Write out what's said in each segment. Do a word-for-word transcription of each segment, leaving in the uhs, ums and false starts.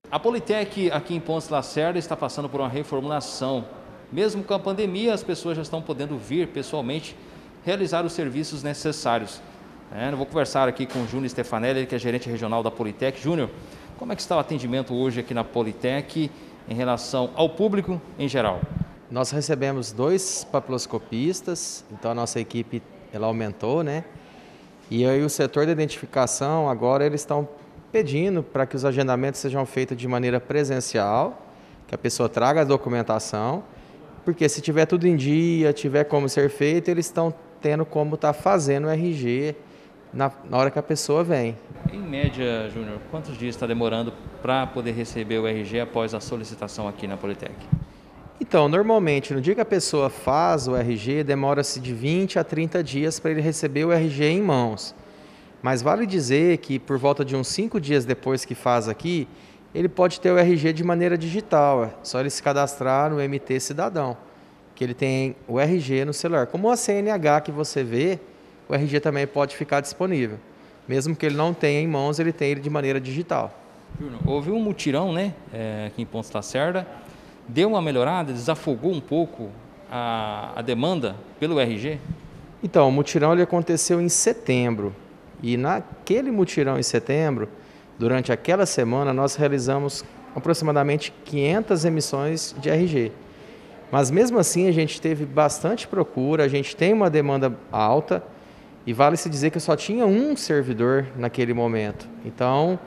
A Politec aqui em Pontes Lacerda está passando por uma reformulação. Mesmo com a pandemia, as pessoas já estão podendo vir pessoalmente realizar os serviços necessários. É, eu vou conversar aqui com o Júnior Stefanelli, que é gerente regional da Politec. Júnior, como é que está o atendimento hoje aqui na Politec em relação ao público em geral? Nós recebemos dois papiloscopistas, então a nossa equipe ela aumentou, né? E aí o setor de identificação agora eles estão pedindo para que os agendamentos sejam feitos de maneira presencial, que a pessoa traga a documentação, porque se tiver tudo em dia, tiver como ser feito, eles estão tendo como estar tá fazendo o R G na, na hora que a pessoa vem. Em média, Júnior, quantos dias está demorando para poder receber o R G após a solicitação aqui na Politec? Então, normalmente, no dia que a pessoa faz o R G, demora-se de vinte a trinta dias para ele receber o R G em mãos. Mas vale dizer que por volta de uns cinco dias depois que faz aqui, ele pode ter o R G de maneira digital, é só ele se cadastrar no M T Cidadão, que ele tem o R G no celular. Como a C N H que você vê, o R G também pode ficar disponível. Mesmo que ele não tenha em mãos, ele tem ele de maneira digital. Houve um mutirão, né, é, aqui em Pontes Lacerda, deu uma melhorada, desafogou um pouco a, a demanda pelo R G? Então, o mutirão ele aconteceu em setembro. E naquele mutirão em setembro, durante aquela semana, nós realizamos aproximadamente quinhentas emissões de R G. Mas mesmo assim a gente teve bastante procura, a gente tem uma demanda alta e vale-se dizer que só tinha um servidor naquele momento. Então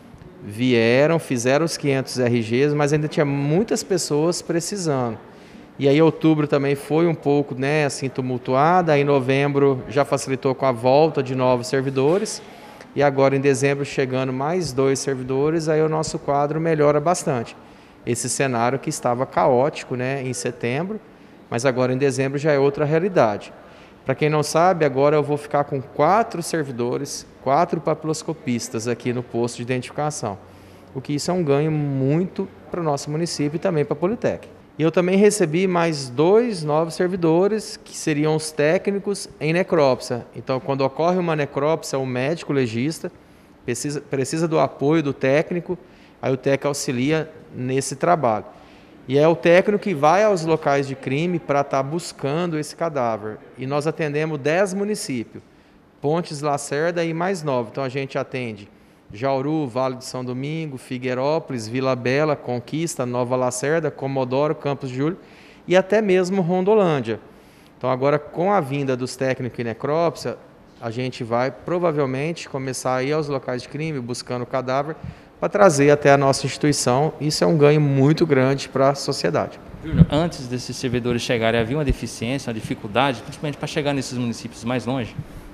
vieram, fizeram os quinhentos R Gs, mas ainda tinha muitas pessoas precisando. E aí outubro também foi um pouco, né, assim, tumultuada, aí novembro já facilitou com a volta de novos servidores, e agora em dezembro chegando mais dois servidores, aí o nosso quadro melhora bastante. Esse cenário que estava caótico, né, em setembro, mas agora em dezembro já é outra realidade. Para quem não sabe, agora eu vou ficar com quatro servidores, quatro papiloscopistas aqui no posto de identificação, o que isso é um ganho muito para o nosso município e também para a Politec. E eu também recebi mais dois novos servidores, que seriam os técnicos em necrópsia. Então, quando ocorre uma necrópsia, o médico legista precisa, precisa do apoio do técnico, aí o técnico auxilia nesse trabalho. E é o técnico que vai aos locais de crime para estar buscando esse cadáver. E nós atendemos dez municípios, Pontes Lacerda e mais nove. Então, a gente atende Jauru, Vale de São Domingo, Figueirópolis, Vila Bela, Conquista, Nova Lacerda, Comodoro, Campos de Júlio e até mesmo Rondolândia. Então agora com a vinda dos técnicos em necrópsia, a gente vai provavelmente começar a ir aos locais de crime buscando o cadáver para trazer até a nossa instituição. Isso é um ganho muito grande para a sociedade. Antes desses servidores chegarem, havia uma deficiência, uma dificuldade, principalmente para chegar nesses municípios mais longe?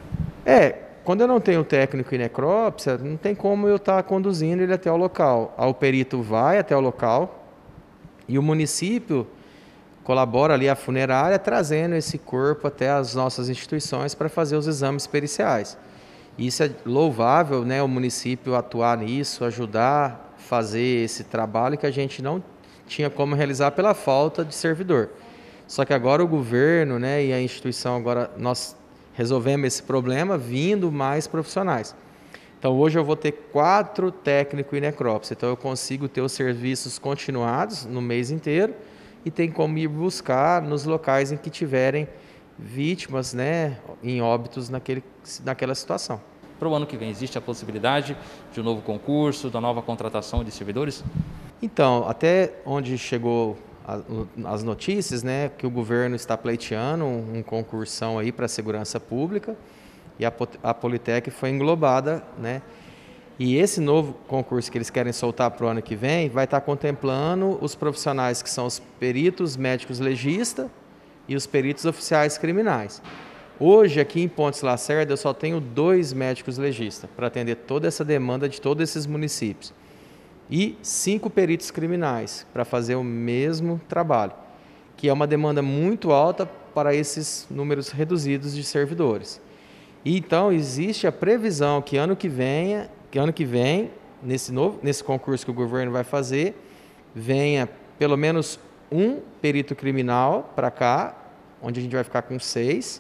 É, quando eu não tenho técnico em necrópsia, não tem como eu estar conduzindo ele até o local. O perito vai até o local e o município colabora ali a funerária trazendo esse corpo até as nossas instituições para fazer os exames periciais. Isso é louvável, né, o município atuar nisso, ajudar a fazer esse trabalho que a gente não tinha como realizar pela falta de servidor. Só que agora o governo, né, e a instituição, agora nós resolvemos esse problema vindo mais profissionais. Então hoje eu vou ter quatro técnicos em necrópsia, então eu consigo ter os serviços continuados no mês inteiro e tem como ir buscar nos locais em que tiverem vítimas, né, em óbitos naquele, naquela situação. Para o ano que vem, existe a possibilidade de um novo concurso, da nova contratação de servidores? Então, até onde chegou as notícias, né, que o governo está pleiteando um, um concursão aí para a segurança pública e a, a Politec foi englobada, né, e esse novo concurso que eles querem soltar para o ano que vem vai estar contemplando os profissionais que são os peritos médicos legistas e os peritos oficiais criminais. Hoje aqui em Pontes Lacerda eu só tenho dois médicos legistas para atender toda essa demanda de todos esses municípios. E cinco peritos criminais para fazer o mesmo trabalho, que é uma demanda muito alta para esses números reduzidos de servidores. E então existe a previsão que ano que vem, que ano que vem, nesse novo, nesse concurso que o governo vai fazer, venha pelo menos um perito criminal para cá, onde a gente vai ficar com seis,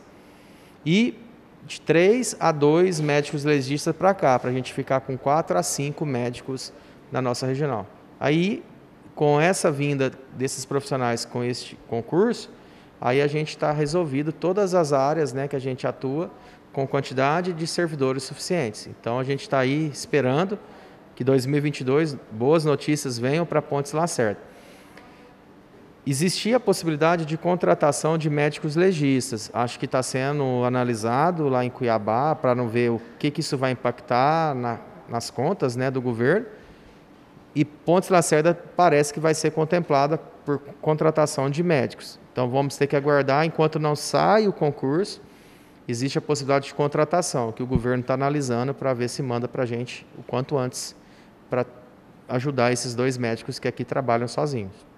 e de três a dois médicos legistas para cá, para a gente ficar com quatro a cinco médicos na nossa regional. Aí, com essa vinda desses profissionais com este concurso, aí a gente está resolvido todas as áreas, né, que a gente atua com quantidade de servidores suficientes. Então, a gente está aí esperando que dois mil e vinte e dois boas notícias venham para Pontes Lacerda. Existia a possibilidade de contratação de médicos legistas. Acho que está sendo analisado lá em Cuiabá para não ver o que, que isso vai impactar na, nas contas, né, do governo. E Pontes Lacerda parece que vai ser contemplada por contratação de médicos. Então vamos ter que aguardar enquanto não sai o concurso. Existe a possibilidade de contratação que o governo está analisando para ver se manda para a gente o quanto antes para ajudar esses dois médicos que aqui trabalham sozinhos.